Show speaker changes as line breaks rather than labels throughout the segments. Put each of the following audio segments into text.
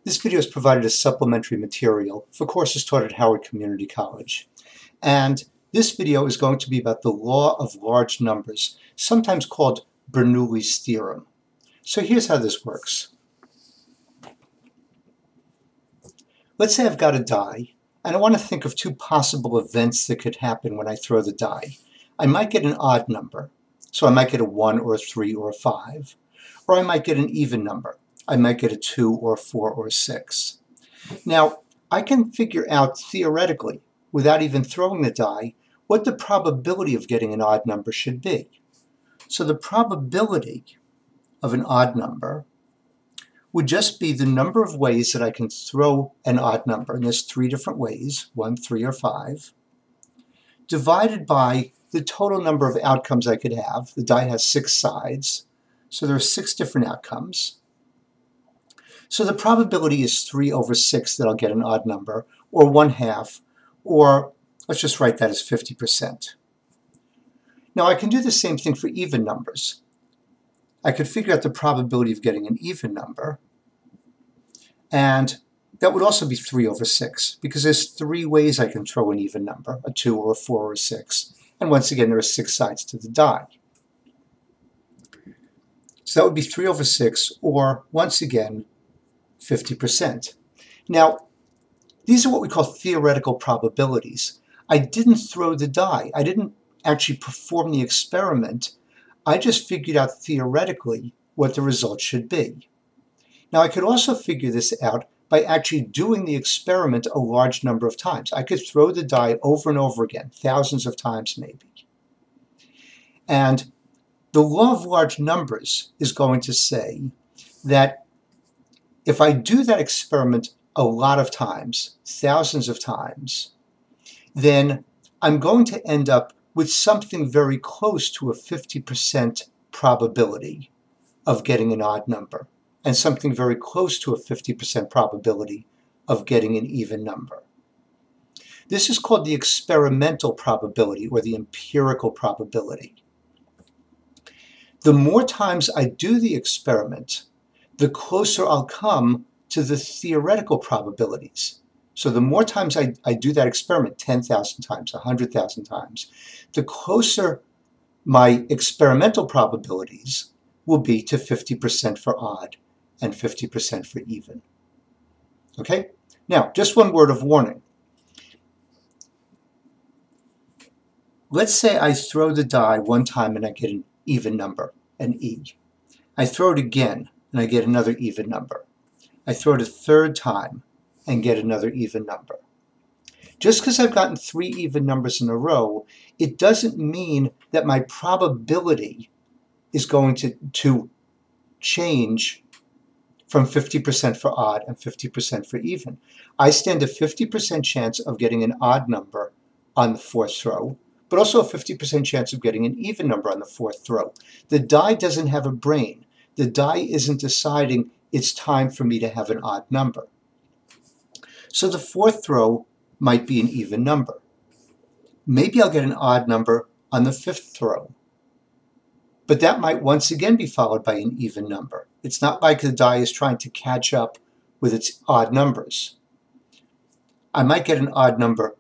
This video is provided as supplementary material for courses taught at Howard Community College. And this video is going to be about the law of large numbers, sometimes called Bernoulli's theorem. So here's how this works. Let's say I've got a die, and I want to think of two possible events that could happen when I throw the die. I might get an odd number, so I might get a 1 or a 3 or a 5. Or I might get an even number. I might get a 2 or a 4 or a 6. Now, I can figure out theoretically, without even throwing the die, what the probability of getting an odd number should be. So the probability of an odd number would just be the number of ways that I can throw an odd number, and there's 3 different ways, 1, 3, or 5, divided by the total number of outcomes I could have. The die has 6 sides, so there are 6 different outcomes. So the probability is 3 over 6 that I'll get an odd number, or 1/2, or let's just write that as 50%. Now I can do the same thing for even numbers. I could figure out the probability of getting an even number, and that would also be 3 over 6, because there's 3 ways I can throw an even number, a 2 or a 4 or a 6. And once again, there are 6 sides to the die. So that would be 3 over 6, or once again, 50%. Now, these are what we call theoretical probabilities. I didn't throw the die. I didn't actually perform the experiment. I just figured out theoretically what the result should be. Now, I could also figure this out by actually doing the experiment a large number of times. I could throw the die over and over again, thousands of times maybe. And the law of large numbers is going to say that if I do that experiment a lot of times, thousands of times, then I'm going to end up with something very close to a 50% probability of getting an odd number, and something very close to a 50% probability of getting an even number. This is called the experimental probability, or the empirical probability. The more times I do the experiment, the closer I'll come to the theoretical probabilities. So the more times I do that experiment, 10,000 times, 100,000 times, the closer my experimental probabilities will be to 50% for odd and 50% for even. Okay? Now, just one word of warning. Let's say I throw the die one time and I get an even number, an E. I throw it again and I get another even number. I throw it a third time and get another even number. Just because I've gotten 3 even numbers in a row, it doesn't mean that my probability is going to change from 50% for odd and 50% for even. I stand a 50% chance of getting an odd number on the 4th throw, but also a 50% chance of getting an even number on the 4th throw. The die doesn't have a brain. The die isn't deciding it's time for me to have an odd number. So the 4th throw might be an even number. Maybe I'll get an odd number on the 5th throw. But that might once again be followed by an even number. It's not like the die is trying to catch up with its odd numbers. I might get an odd number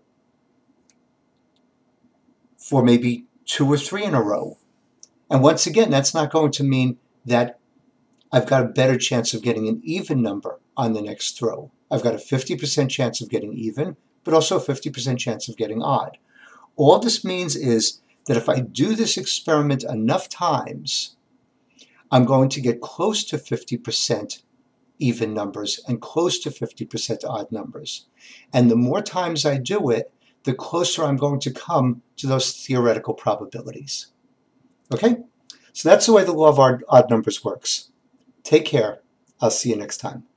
for maybe 2 or 3 in a row. And once again, that's not going to mean that I've got a better chance of getting an even number on the next throw. I've got a 50% chance of getting even, but also a 50% chance of getting odd. All this means is that if I do this experiment enough times, I'm going to get close to 50% even numbers and close to 50% odd numbers. And the more times I do it, the closer I'm going to come to those theoretical probabilities. Okay? So that's the way the law of odd numbers works. Take care. I'll see you next time.